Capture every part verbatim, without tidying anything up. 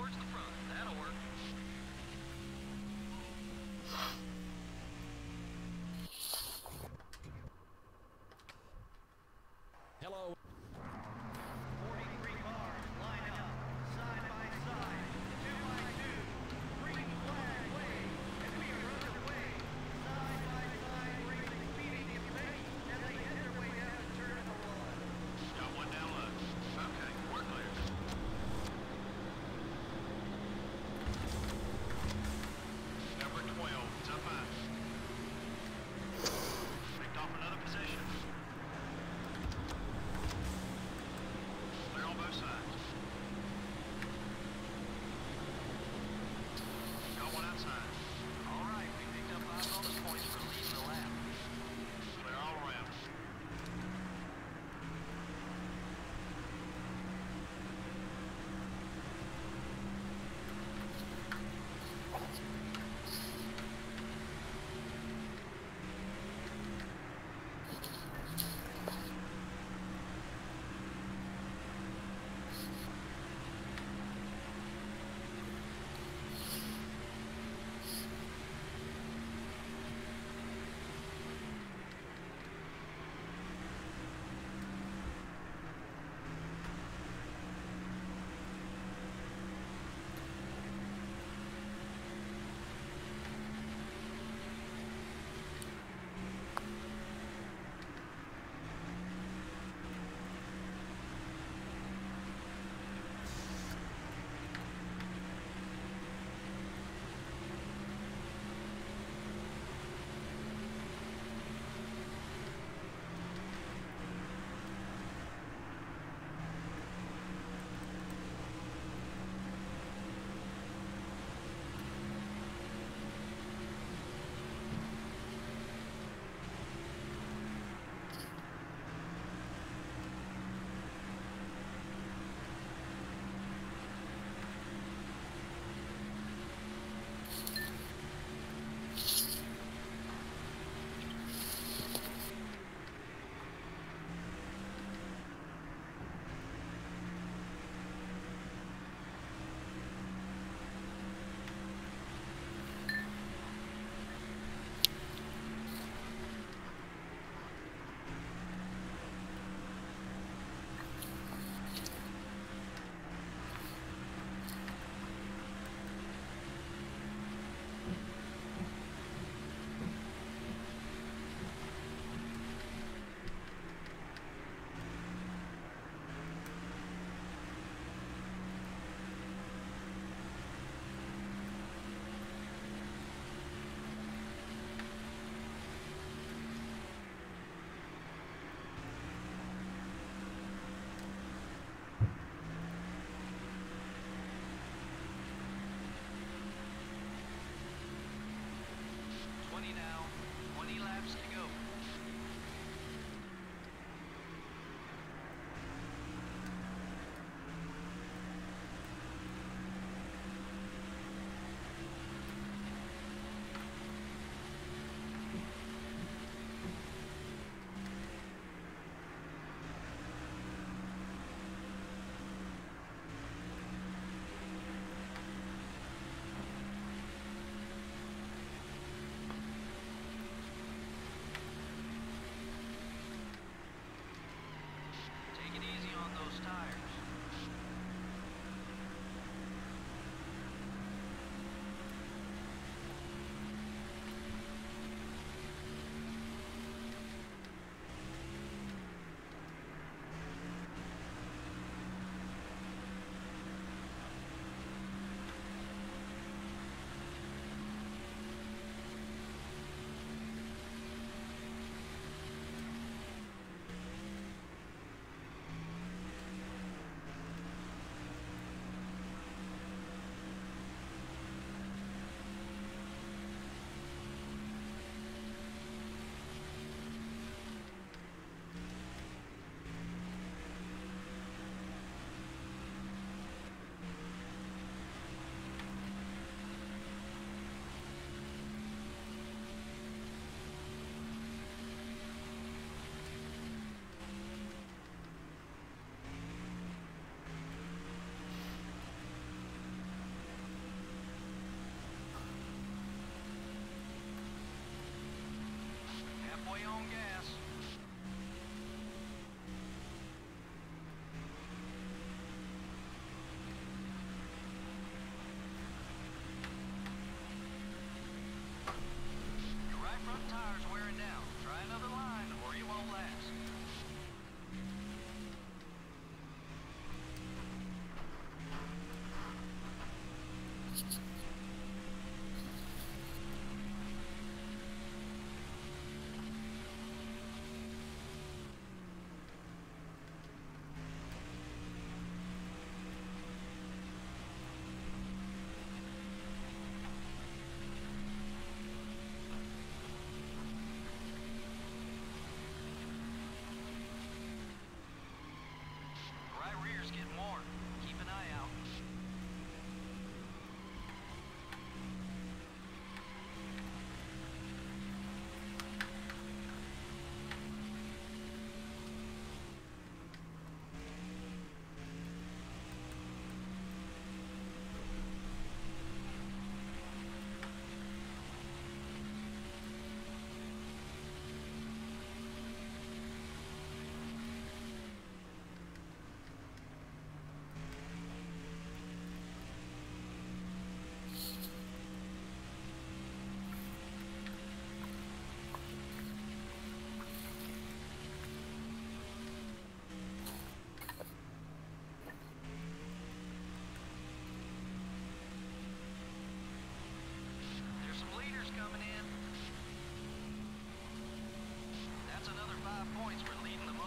towards the front. That'll work. Hello. forty-three cars line up, side by side, two by two, green flag wave, and we are underway. Side by side, racing, beating the pace as they hit their way down to turn number one. Got one down low. Okay, we're clear.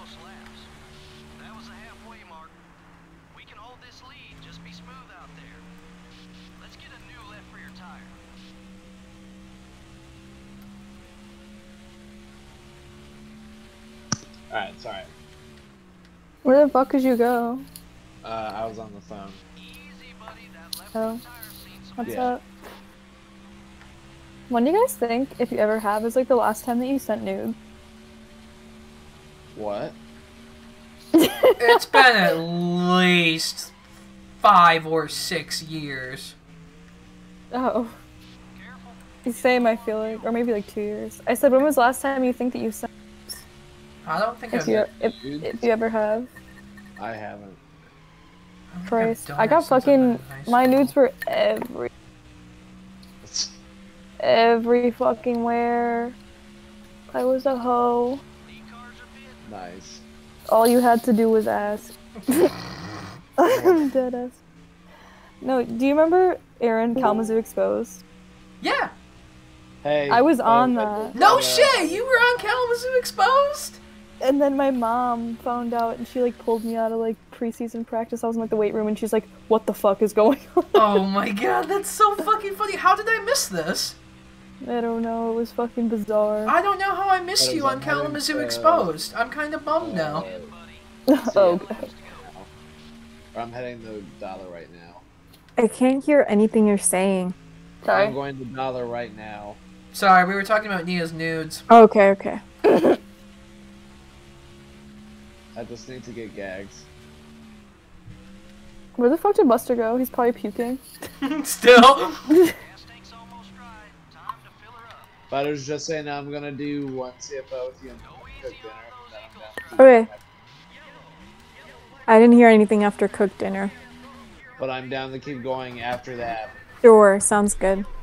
close laps. That was the halfway mark. We can hold this lead. Just be smooth out there. Let's get a new left rear tire. Alright, sorry. Where the fuck did you go? Uh, I was on the phone. Easy, buddy. That left Oh. rear tire's seen some What's Yeah. up? When do you guys think, if you ever have, is like the last time that you sent nude? What? It's been at least five or six years. Oh. Careful. Same, I feel like. Or maybe like two years. I said, when was the last time you think that you sent? I don't think If I've, you, if, Nude? if you ever have. I haven't. I don't think I've Christ. done I it got since I've fucking, been in high my school. nudes were every, every fucking where. I was a hoe. Lead cars are bid. Nice. All you had to do was ask. I'm dead ass. No, do you remember Aaron Kalamazoo Exposed? Yeah. Hey. I was uh, on uh, that. No uh, shit. You were on Kalamazoo Exposed. And then my mom found out and she like pulled me out of like preseason practice. I was in like the weight room and she's like, what the fuck is going on? Oh my god, that's so fucking funny. How did I miss this? I don't know, it was fucking bizarre. I don't know how I missed But you I'm on having, Kalamazoo uh, Exposed. I'm kind of bummed now. Oh, now. Or I'm heading to Dollar right now. I can't hear anything you're saying. sorry. I'm going to Dollar right now. Sorry, we were talking about Nia's nudes. Oh, okay, okay. I just need to get gags. Where the fuck did Buster go? He's probably puking. Still. Gas tank's almost dry. Time to fill her up. Butter's just saying I'm gonna do one C F O with you and Go cook easy dinner. on and those then I'm eagles. down to Okay. I didn't hear anything after cooked dinner. But I'm down to keep going after that. Sure, sounds good.